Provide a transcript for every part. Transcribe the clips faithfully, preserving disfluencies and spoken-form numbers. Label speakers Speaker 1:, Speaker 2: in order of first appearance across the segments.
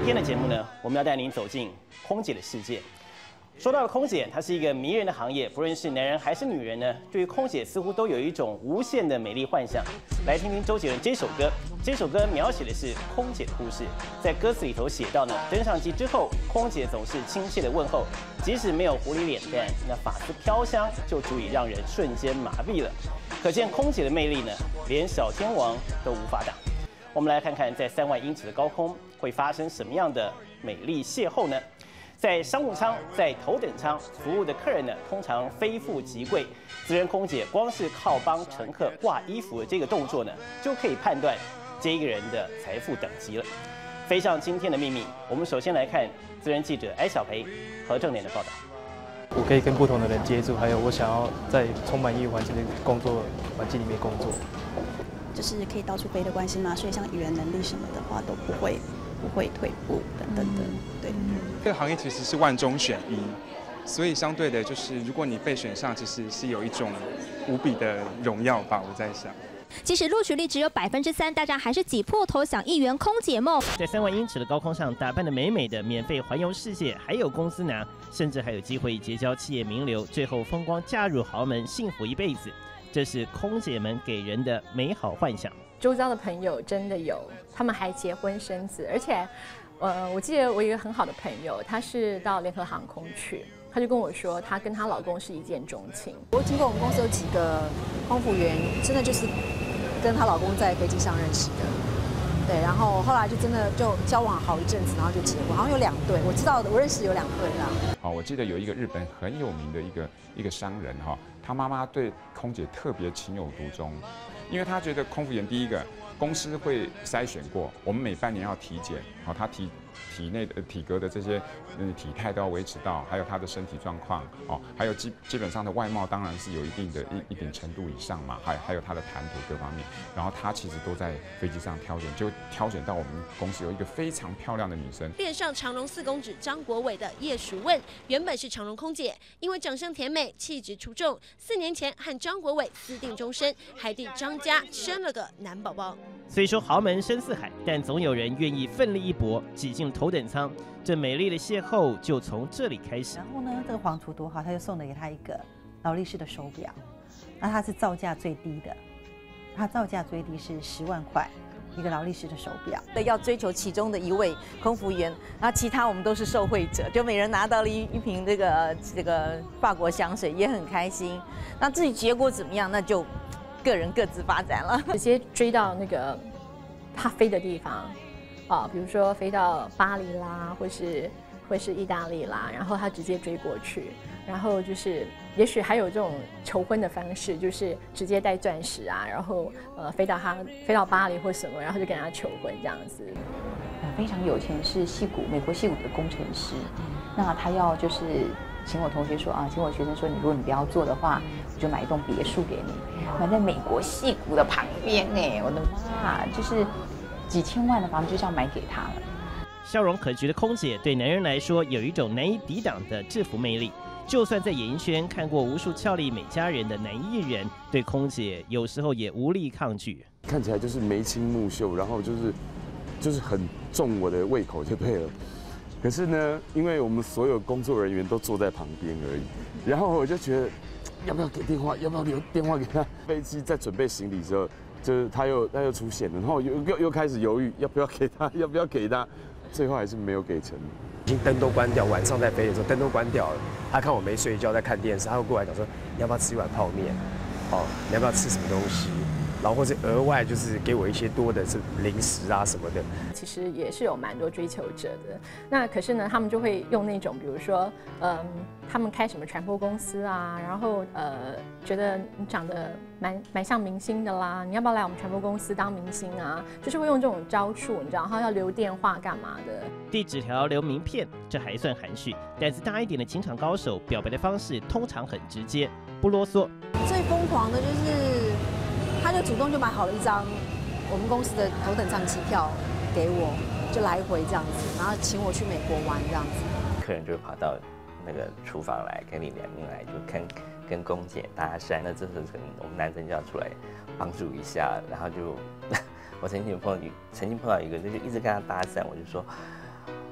Speaker 1: 天的节目呢，我们要带您走进空姐的世界。说到了空姐，它是一个迷人的行业，不论是男人还是女人呢，对于空姐似乎都有一种无限的美丽幻想。来听听周杰伦这首歌，这首歌描写的是空姐的故事。在歌词里头写到呢，登上机之后，空姐总是亲切的问候，即使没有狐狸脸蛋，那发丝飘香就足以让人瞬间麻痹了。可见空姐的魅力呢，连小天王都无法挡。我们来看看，在三万英尺的高空会发生什么样的美丽邂逅呢？在商务舱、在头等舱服务的客人呢，通常非富即贵。资深空姐光是靠帮乘客挂衣服的这个动作呢，就可以判断这一个人的财富等级了。飞上今天的秘密，我们首先来看资深记者艾小培和郑莲的报道。
Speaker 2: 我可以跟不同的人接触，还有我想要在充满异域环境的工作环境里面工作，
Speaker 3: 就是可以到处飞的关系嘛，所以像语言能力什么的话都不会不会退步等等的，对。
Speaker 4: 这个行业其实是万中选一，所以相对的，就是如果你被选上，其实是有一种无比的荣耀吧，我在想。
Speaker 5: 即使录取率只有百分之三，大家还是挤破头想一圆空姐梦。
Speaker 1: 在三万英尺的高空上，打扮得美美的，免费环游世界，还有公司拿，甚至还有机会结交企业名流，最后风光嫁入豪门，幸福一辈子。这是空姐们给人的美好幻想。
Speaker 6: 周遭的朋友真的有，他们还结婚生子，而且，呃，我记得我有一个很好的朋友，她是到联合航空去。她就跟我说，她跟她老公是一见钟情。
Speaker 7: 我听过我们公司有几个空服员，真的就是跟她老公在飞机上认识的，对，然后后来就真的就交往好一阵子，然后就结婚，好像有两对，我知道的，我认识有两对这样。
Speaker 8: 好，我记得有一个日本很有名的一个一个商人哈，他妈妈对空姐特别情有独钟，因为他觉得空服员第一个公司会筛选过，我们每半年要体检，好，他体体内的体格的这些嗯体态都要维持到，还有他的身体状况哦，还有基基本上的外貌当然是有一定的一一点程度以上嘛，还还有他的谈吐各方面，然后他其实都在飞机上挑选，就挑选到我们公司有一个非常漂亮的女生，
Speaker 9: 恋上长荣四公子张国伟的叶淑问，原本是长荣空姐，因为长相甜美、气质出众，四年前和张国伟私定终身，还替张家生了个男宝宝。
Speaker 1: 虽说豪门深似海，但总有人愿意奋力一搏，挤进头等舱。这美丽的邂逅就从这里开始。
Speaker 10: 然后呢，这个皇储多好，他就送了给他一个劳力士的手表，那它是造价最低的，它造价最低是十万块。一个劳力士的手表，
Speaker 7: 要追求其中的一位空服员，然后其他我们都是受惠者，就每人拿到了一一瓶这个这个法国香水，也很开心。那至于结果怎么样，那就个人各自发展了。
Speaker 6: 直接追到那个他飞的地方，啊，比如说飞到巴黎啦，或是或是意大利啦，然后他直接追过去。然后就是，也许还有这种求婚的方式，就是直接带钻石啊，然后呃飞到他飞到巴黎或什么，然后就跟他求婚这样子。
Speaker 11: 呃，非常有钱，是矽谷美国矽谷的工程师。那他要就是请我同学说啊，请我学生说，你如果你不要做的话，我就买一栋别墅给你，买在美国矽谷的旁边呢。我的妈，就是几千万的房子就这样买给他了。
Speaker 1: 笑容可掬的空姐对男人来说有一种难以抵挡的制服魅力。就算在演艺圈看过无数俏丽美佳人的男艺人，对空姐有时候也无力抗拒。
Speaker 12: 看起来就是眉清目秀，然后就是就是很重我的胃口就对了。可是呢，因为我们所有工作人员都坐在旁边而已，然后我就觉得要不要给电话，要不要留电话给他？飞机在准备行李之后，就是他又他又出现了，然后又又又开始犹豫，要不要给他，要不要给他，最后还是没有给成。
Speaker 13: 已经灯都关掉，晚上在飞的时候灯都关掉了。他看我没睡觉，在看电视，他会过来讲说：“你要不要吃一碗泡面？哦，你要不要吃什么东西？”然后或者额外就是给我一些多的是零食啊什么的。
Speaker 6: 其实也是有蛮多追求者的。那可是呢，他们就会用那种，比如说，嗯，他们开什么传播公司啊，然后呃，觉得你长得蛮蛮像明星的啦，你要不要来我们传播公司当明星啊？就是会用这种招数，你知道，然后要留电话干嘛的？
Speaker 1: 递纸条、留名片，这还算含蓄。胆子大一点的情场高手，表白的方式通常很直接，不啰嗦。
Speaker 7: 最疯狂的就是，他就主动就买好了一张我们公司的头等舱机票给我，就来回这样子，然后请我去美国玩这样子。
Speaker 14: 客人就会跑到那个厨房来跟你两面来，就跟跟公姐搭讪。那这时候可能我们男生就要出来帮助一下，然后就我曾经碰到曾经碰到一个，就是一直跟他搭讪，我就说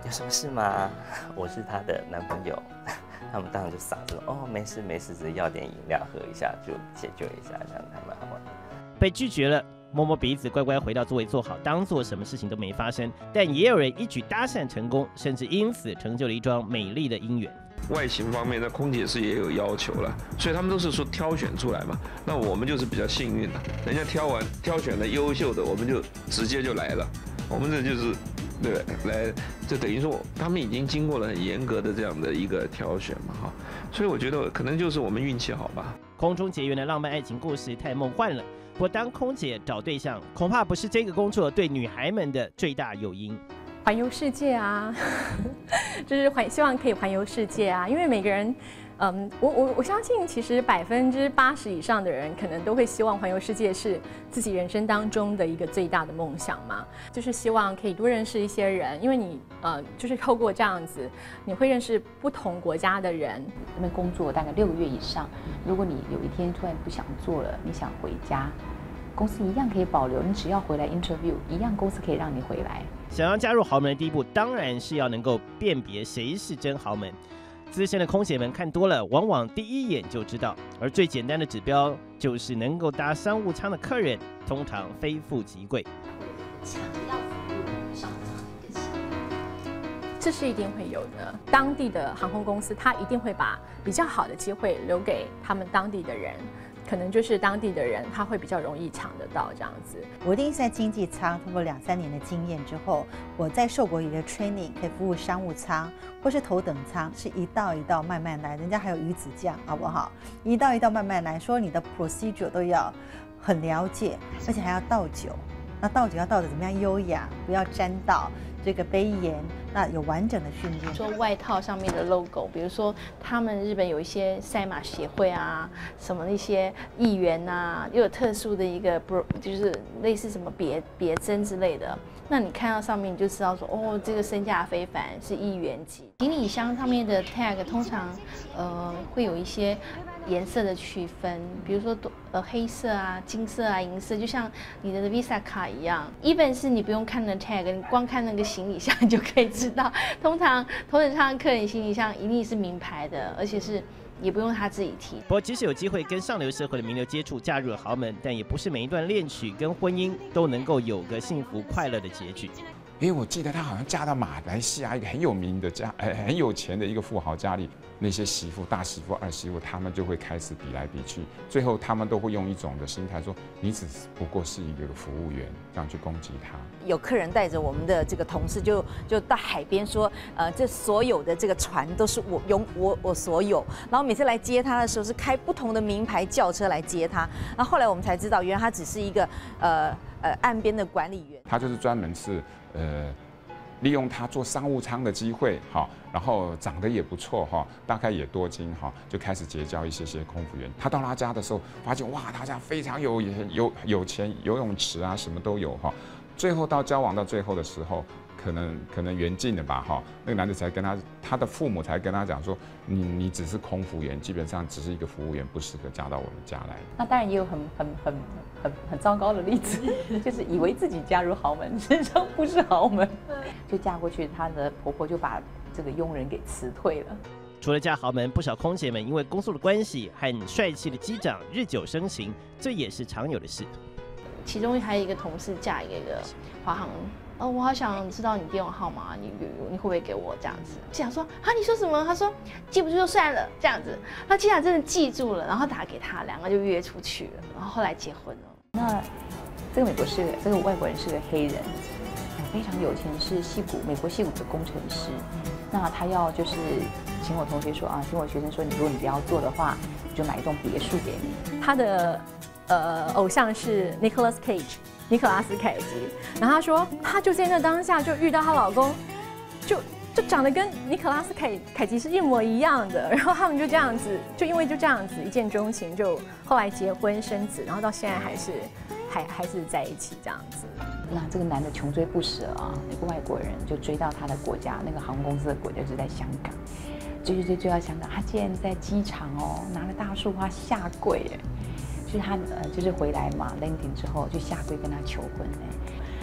Speaker 14: 有什么事吗？我是他的男朋友。他们当然就傻着说，哦，没事没事，只是要点饮料喝一下就解决一下，这样还蛮好玩。
Speaker 1: 被拒绝了，摸摸鼻子，乖乖回到座位坐好，当做什么事情都没发生。但也有人一举搭讪成功，甚至因此成就了一桩美丽的姻缘。
Speaker 15: 外形方面，那空姐是也有要求了，所以他们都是说挑选出来嘛。那我们就是比较幸运的，人家挑完挑选了优秀的，我们就直接就来了。我们这就是。对，来，就等于说他们已经经过了很严格的这样的一个挑选嘛，哈，所以我觉得可能就是我们运气好吧。
Speaker 1: 空中结缘的浪漫爱情故事太梦幻了，不过当空姐找对象，恐怕不是这个工作对女孩们的最大诱因。
Speaker 6: 环游世界啊，就是环希望可以环游世界啊，因为每个人。嗯，我我我相信，其实百分之八十以上的人可能都会希望环游世界是自己人生当中的一个最大的梦想嘛，就是希望可以多认识一些人，因为你呃，就是透过这样子，你会认识不同国家的人。
Speaker 11: 那边工作大概六个月以上，如果你有一天突然不想做了，你想回家，公司一样可以保留，你只要回来 interview， 一样公司可以让你回来。
Speaker 1: 想要加入豪门的第一步，当然是要能够辨别谁是真豪门。资深的空姐们看多了，往往第一眼就知道。而最简单的指标就是能够搭商务舱的客人，通常非富即贵。
Speaker 5: 强调服务商务舱的行为，
Speaker 6: 这是一定会有的。当地的航空公司，它一定会把比较好的机会留给他们当地的人。可能就是当地的人，他会比较容易抢得到这样子。
Speaker 10: 我一定是在经济舱通过两三年的经验之后，我在受过一个 training， 可以服务商务舱或是头等舱，是一道一道慢慢来，人家还有鱼子酱，好不好？一道一道慢慢来，说你的 procedure 都要很了解，而且还要倒酒。那倒酒要倒的怎么样优雅，不要沾到这个杯沿，那有完整的训练。
Speaker 16: 说外套上面的 logo， 比如说他们日本有一些赛马协会啊，什么那些议员啊，又有特殊的一个 bro， 就是类似什么别别针之类的。那你看到上面你就知道说，哦，这个身价非凡，是议员级。行李箱上面的 tag 通常呃会有一些颜色的区分，比如说呃黑色啊、金色啊、银色，就像你的 Visa 卡一样。even 是你不用看那 tag， 你光看那个行李箱，你就可以知道，通常头等舱客人行李箱一定是名牌的，而且是也不用他自己提。
Speaker 1: 不过，即使有机会跟上流社会的名流接触，嫁入了豪门，但也不是每一段恋曲跟婚姻都能够有个幸福快乐的结局。
Speaker 8: 因为我记得她好像嫁到马来西亚一个很有名的家，呃，很有钱的一个富豪家里，那些媳妇、大媳妇、二媳妇，他们就会开始比来比去，最后他们都会用一种的心态说：“你只不过是一个服务员，这样去攻击他。”
Speaker 7: 有客人带着我们的这个同事就就到海边说：“呃，这所有的这个船都是我有我我所有。”然后每次来接他的时候是开不同的名牌轿车来接他。然后后来我们才知道，原来他只是一个呃呃岸边的管理员。
Speaker 8: 他就是专门是。呃，利用他做商务舱的机会，哈，然后长得也不错，哈，大概也多金，哈，就开始结交一些些空服员。他到他家的时候，发现哇，他家非常有有有钱，游泳池啊，什么都有，哈。最后到交往到最后的时候，可能可能缘尽了吧，哈，那个男的才跟他，他的父母才跟他讲说，你你只是空服员，基本上只是一个服务员，不适合嫁到我们家来。
Speaker 11: 那当然也有很很很很很糟糕的例子，就是以为自己嫁入豪门，实际上不是豪门，就嫁过去，她的婆婆就把这个佣人给辞退了。
Speaker 1: 除了嫁豪门，不少空姐们因为工作的关系和帅气的机长日久生情，这也是常有的事。
Speaker 16: 其中还有一个同事嫁给一个华航。哦，我好想知道你电话号码，你你会不会给我这样子？机长说啊，你说什么？他说记不住就算了，这样子。那机长真的记住了，然后打给他，两个就约出去了，然后后来结婚了。
Speaker 11: 那这个美国是个，这个外国人是个黑人，非常有钱，是矽谷美国矽谷的工程师。那他要就是请我同学说啊，请我学生说，你如果你不要做的话，我就买一栋别墅给你。
Speaker 6: 他的呃偶像是 Nicolas Cage。尼可拉斯凯奇，然后她说，她就在那当下就遇到她老公，就就长得跟尼可拉斯凯凯奇是一模一样的，然后他们就这样子，就因为就这样子一见钟情，就后来结婚生子，然后到现在还是还还是在一起这样子。
Speaker 11: 那这个男的穷追不舍啊，那个外国人就追到他的国家，那个航空公司的国家就在香港，追追追追到香港，他竟然在机场哦拿了大束花下跪哎。就是他呃，就是回来嘛 ，landing 之后就下跪跟他求婚哎，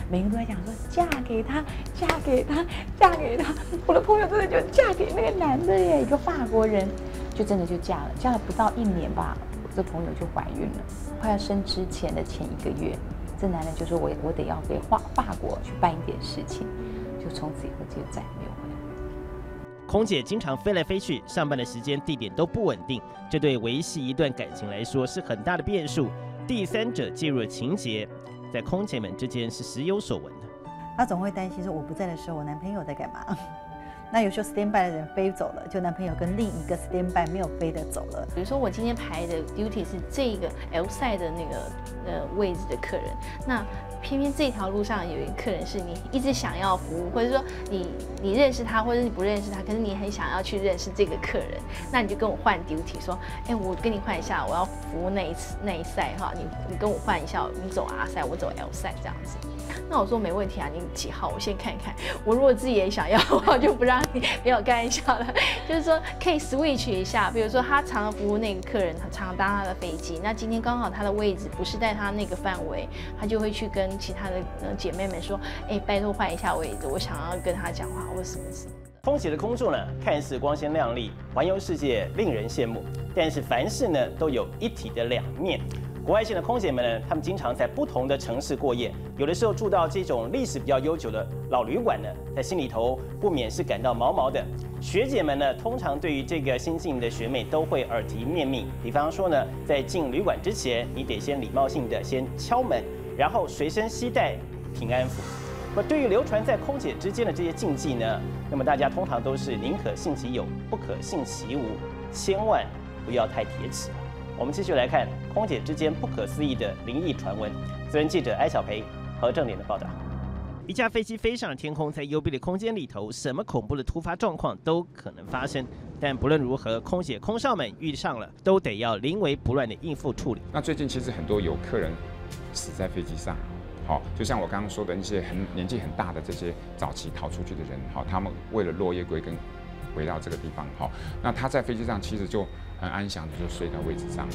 Speaker 11: 每个人都在讲说嫁给他，嫁给他，嫁给他。我的朋友真的就嫁给那个男的耶，一个法国人，就真的就嫁了，嫁了不到一年吧，我这朋友就怀孕了。快要生之前的前一个月，这男人就说我我得要回法法国去办一点事情，就从此以后就再也没有回来。
Speaker 1: 空姐经常飞来飞去，上班的时间、地点都不稳定，这对维系一段感情来说是很大的变数。第三者介入的情节，在空姐们之间是时有所闻的。
Speaker 10: 他总会担心说我不在的时候，我男朋友在干嘛？那有时候 stand by 的人飞走了，就男朋友跟另一个 stand by 没有飞的走了。
Speaker 16: 比如说我今天排的 duty 是这个 L 赛的那个呃位置的客人，那偏偏这条路上有一个客人是你一直想要服务，或者说你你认识他，或者你不认识他，可是你很想要去认识这个客人，那你就跟我换 duty， 说，哎，我跟你换一下，我要服务那一次那一赛哈，你你跟我换一下，你走 R 赛，我走 L 赛这样子。那我说没问题啊，你几号？我先看看。我如果自己也想要的话，就不让你。没有开玩笑的，就是说可以 switch 一下。比如说他常常服务那个客人，他常常搭他的飞机，那今天刚好他的位置不是在他那个范围，他就会去跟其他的呃姐妹们说，哎，拜托换一下位置，我想要跟他讲话或什么什么。
Speaker 1: 空姐的工作呢，看似光鲜亮丽，环游世界，令人羡慕，但是凡事呢都有一体的两面。国外线的空姐们呢，他们经常在不同的城市过夜，有的时候住到这种历史比较悠久的老旅馆呢，在心里头不免是感到毛毛的。学姐们呢，通常对于这个新进的学妹都会耳提面命，比方说呢，在进旅馆之前，你得先礼貌性的先敲门，然后随身携带平安符。那对于流传在空姐之间的这些禁忌呢，那么大家通常都是宁可信其有，不可信其无，千万不要太铁齿。我们继续来看空姐之间不可思议的灵异传闻。资深记者艾小培和正点的报道。一架飞机飞上了天空，在幽闭的空间里头，什么恐怖的突发状况都可能发生。但不论如何，空姐空少们遇上了，都得要临危不乱的应付处理。
Speaker 8: 那最近其实很多有客人死在飞机上。好，就像我刚刚说的那些很年纪很大的这些早期逃出去的人，好，他们为了落叶归根，回到这个地方，好，那他在飞机上其实就很安详的就睡到位置上。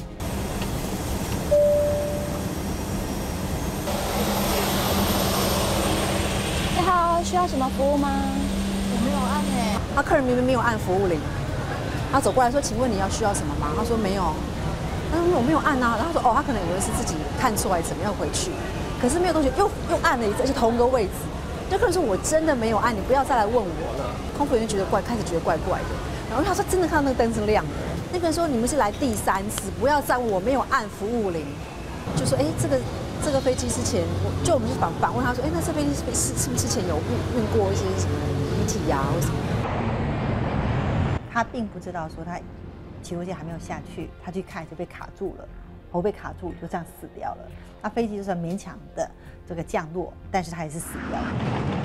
Speaker 11: 你好，需要什么服务吗？我没有按诶。
Speaker 17: 他客人明明没有按服务铃，他走过来说：“请问你要需要什么吗？”他说：“没有。”他说：“我没有按啊。”然后他说：“哦，他可能以为是自己看错还是怎么样回去。”可是没有东西，又又按了一次，而且同一个位置。就客人说：“我真的没有按，你不要再来问我了。”空服员觉得怪，开始觉得怪怪的。然后他说：“真的看到那个灯是亮的。”那个人说：“你们是来第三次，不要再问我没有按服务铃。”就说：“哎，这个这个飞机之前，就我们就反反问他说：‘哎，那这飞机是是是不是之前有运运过一些什么遗体呀、啊，或什么？’”
Speaker 10: 他并不知道说他起落架还没有下去，他去看就被卡住了。头被卡住，就这样死掉了。那飞机就算勉强的这个降落，但是他还是死掉了。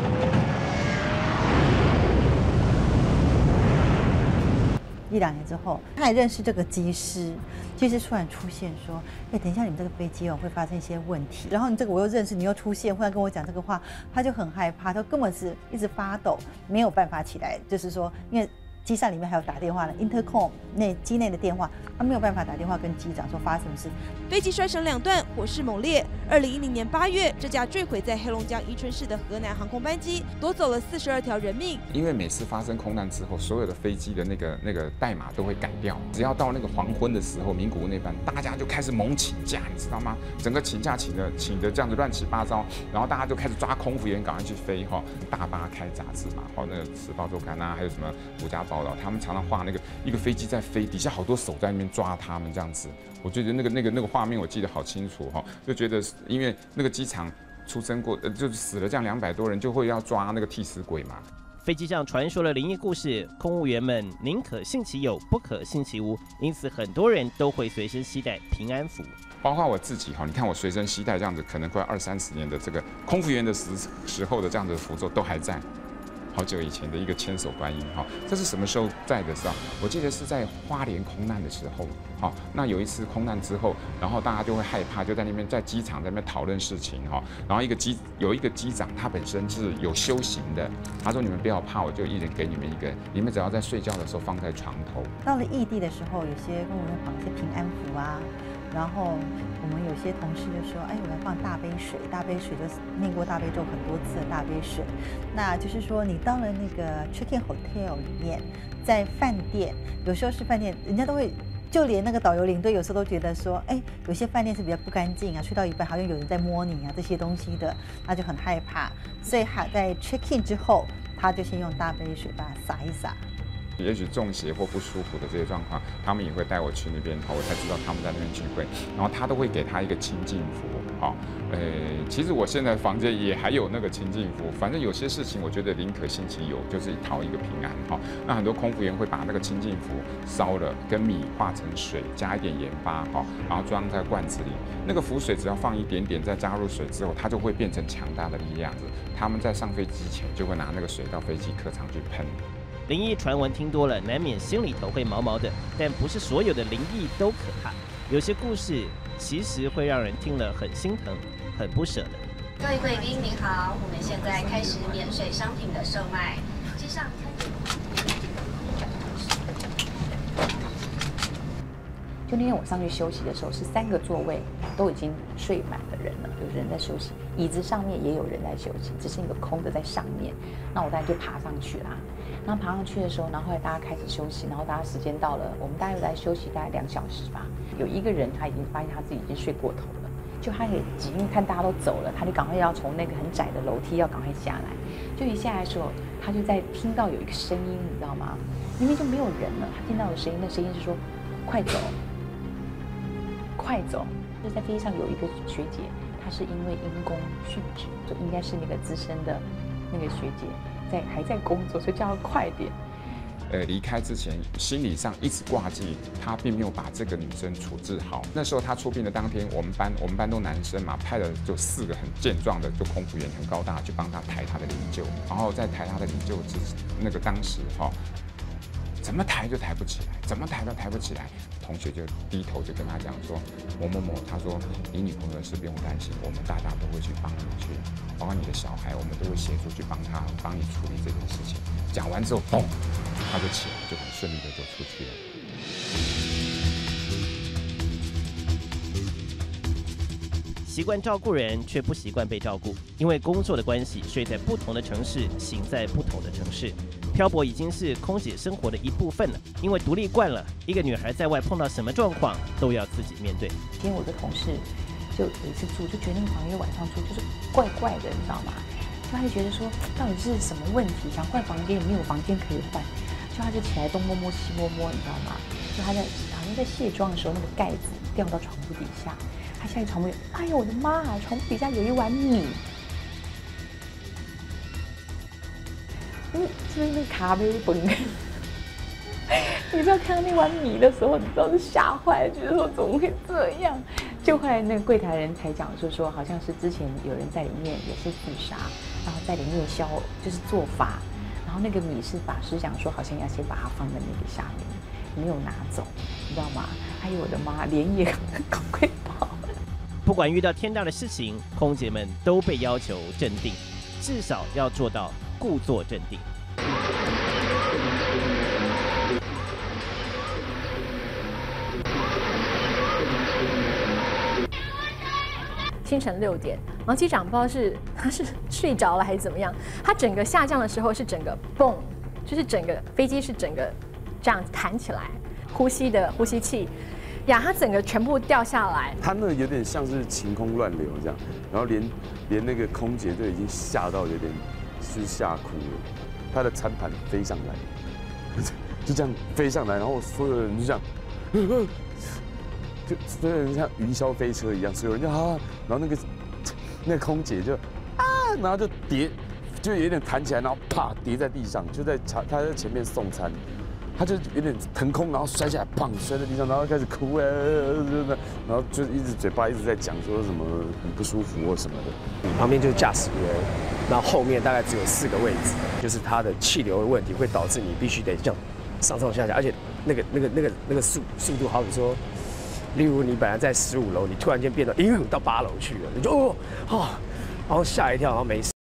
Speaker 10: 一两年之后，他也认识这个机师，机师突然出现说：“哎，等一下，你们这个飞机哦会发生一些问题。”然后你这个我又认识，你又出现，忽然跟我讲这个话，他就很害怕，他根本是一直发抖，没有办法起来，就是说，因为机上里面还有打电话的 intercom 内机内的电话，他没有办法打电话跟机长说发生什么事。
Speaker 18: 飞机摔成两段，火势猛烈。二零一零年八月，这架坠毁在黑龙江宜春市的河南航空班机夺走了四十二条人命。
Speaker 8: 因为每次发生空难之后，所有的飞机的那个那个代码都会改掉。只要到那个黄昏的时候，名古屋那班，大家就开始猛请假，你知道吗？整个请假请的请的这样子乱七八糟，然后大家就开始抓空服员，赶快去飞哈。大巴开杂志嘛，哈，那个《时报周刊》啊，还有什么独家报道，他们常常画那个一个飞机在飞，底下好多手在那边抓他们这样子。我觉得那个那个那个画面我记得好清楚哈，就觉得因为那个机场出生过，呃，就是死了这样两百多人，就会要抓那个替死鬼嘛。
Speaker 1: 飞机上传说了灵异故事，空务员们宁可信其有，不可信其无，因此很多人都会随身携带平安符。
Speaker 8: 包括我自己哈，你看我随身携带这样子，可能快二三十年的这个空服员的时时候的这样的符咒都还在。好久以前的一个千手观音哈，这是什么时候在的时候？我记得是在花莲空难的时候，好，那有一次空难之后，然后大家就会害怕，就在那边在机场在那边讨论事情哈，然后一个机有一个机长他本身是有修行的，他说你们不要怕，我就一人给你们一个，你们只要在睡觉的时候放在床头。
Speaker 10: 到了异地的时候，有些公务员绑一些平安符啊， 然后我们有些同事就说，哎，我要放大杯水，大杯水就是念过大悲咒很多次的大杯水。那就是说，你到了那个 check-in hotel 里面，在饭店，有时候是饭店，人家都会。就连那个导游领队有时候都觉得说，哎，有些饭店是比较不干净啊，睡到一半好像有人在摸你啊，这些东西的，他就很害怕，所以还在 check in 之后，他就先用大杯水把它洒一洒。
Speaker 8: 也许中邪或不舒服的这些状况，他们也会带我去那边，好，我才知道他们在那边聚会，然后他都会给他一个清净符，好，呃，其实我现在房间也还有那个清净符，反正有些事情我觉得宁可信其有，就是讨一个平安，哈。那很多空服员会把那个清净符烧了，跟米化成水，加一点盐巴，哈，然后装在罐子里，那个符水只要放一点点，再加入水之后，它就会变成强大的力量。他们在上飞机前就会拿那个水到飞机客舱去喷。
Speaker 1: 灵异传闻听多了，难免心里头会毛毛的，但不是所有的灵异都可怕。有些故事其实会让人听了很心疼、很不舍的。
Speaker 19: 各位贵宾您好，我们现在开始免税商品的售卖。机上
Speaker 11: 就那天我上去休息的时候，是三个座位都已经睡满的人了，有人在休息，椅子上面也有人在休息，只是一个空的在上面。那我当然就爬上去啦。然后爬上去的时候，然后后来大家开始休息，然后大家时间到了，我们大概又在休息大概两小时吧。有一个人他已经发现他自己已经睡过头了，就他也急，因为看大家都走了，他就赶快要从那个很窄的楼梯要赶快下来。就一下来的时候，他就在听到有一个声音，你知道吗？明明就没有人了，他听到的声音，那声音是说：“快走，快走！”就在飞机上有一个学姐，她是因为因公殉职，就应该是那个资深的那个学姐。在还在工作，所以叫他快点。
Speaker 8: 呃，离开之前，心理上一直挂记，他并没有把这个女生处置好。那时候他出殡的当天，我们班我们班都男生嘛，派了就四个很健壮的就空服员，很高大，去帮他抬他的灵柩。然后在抬他的灵柩之那个当时哈、哦，怎么抬就抬不起来，怎么抬都抬不起来。同学就低头就跟他讲说，某某某，他说你女朋友的事不用担心，我们大家都会去帮你去，包括你的小孩，我们都会协助去帮他，帮你处理这件事情。讲完之后，嘣，他就起来，就很顺利的就出去了。
Speaker 1: 习惯照顾人，却不习惯被照顾，因为工作的关系，睡在不同的城市，行在不同的城市。漂泊已经是空姐生活的一部分了，因为独立惯了，一个女孩在外碰到什么状况都要自己面对。
Speaker 11: 今天我的同事就有一次住，就觉得那个房间晚上住就是怪怪的，你知道吗？就他就觉得说到底是什么问题，想换房间也没有房间可以换，就他就起来东摸摸西摸摸，你知道吗？就他在好像在卸妆的时候，那个盖子掉到床铺底下，他下去床铺，哎呦我的妈啊，床铺底下有一碗米。嗯，是不是那咖啡崩？你知道看到那碗米的时候，你知道是吓坏了，觉得说怎么会这样？就后来那个柜台人才讲，就说好像是之前有人在里面也是自杀，然后在里面消就是做法，然后那个米是法师讲说好像要先把它放在那个下面，没有拿走，你知道吗？哎呦我的妈，连夜赶快跑！
Speaker 1: 不管遇到天大的事情，空姐们都被要求镇定，至少要做到故作镇定。
Speaker 6: 清晨六点，然后机长不知道是他是睡着了还是怎么样，他整个下降的时候是整个蹦，就是整个飞机是整个这样弹起来，呼吸的呼吸器呀，它整个全部掉下来。
Speaker 12: 它那有点像是晴空乱流这样，然后连连那个空姐都已经吓到有点是吓哭了，她的餐盘飞上来，就这样飞上来，然后所有人就这样。就所有人像云霄飞车一样，所有人就啊，然后那个那个空姐就啊，然后就跌，就有点弹起来，然后啪跌在地上，就在他他在前面送餐，他就有点腾空，然后摔下来，砰摔在地上，然后开始哭哎，然后就一直嘴巴一直在讲说什么很不舒服或什么的。
Speaker 13: 你旁边就是驾驶员，然后后面大概只有四个位置，就是它的气流的问题会导致你必须得这样上上下下，而且那个那个那个那个速速度，好比说。例如你本来在十五楼，你突然间变到，哎呦到八楼去了，你就哦哦，然后吓一跳，然后没事。